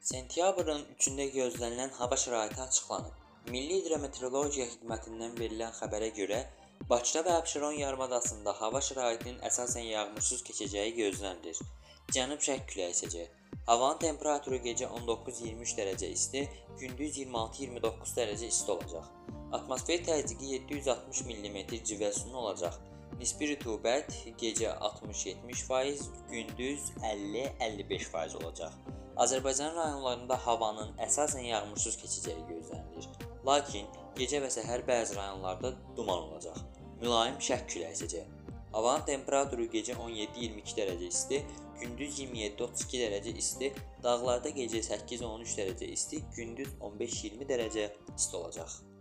Sentyabrın 3-də gözlənilən hava şəraiti açıqlanıb. Milli Hidrometeorologiya Xidmətindən verilən xəbərə görə, Bakıda və Abşeron yarımadasında hava şəraitinin əsasən yağmursuz keçəcəyi gözlənilir. Cənub-şərq küləyi əsəcək. Havanın temperaturu gecə 19-23 dərəcə isti, gündüz 26-29 dərəcə isti olacaq. Atmosfer təzyiqi 760 mm civə sütunu olacaq. Nisbi rütubət gecə 60-70%, gündüz 50-55% olacaq. Azərbaycan rayonlarında havanın əsasən yağmursuz keçəcəyi gözlənilir. Lakin gecə və səhər bəzi rayonlarda duman olacaq. Mülayim şərq küləyi əsəcək. Havanın temperaturu gecə 17-22 dərəcə isti, gündüz 27-32 dərəcə isti, dağlarda gecə 8-13 dərəcə isti, gündüz 15-20 dərəcə isti olacaq.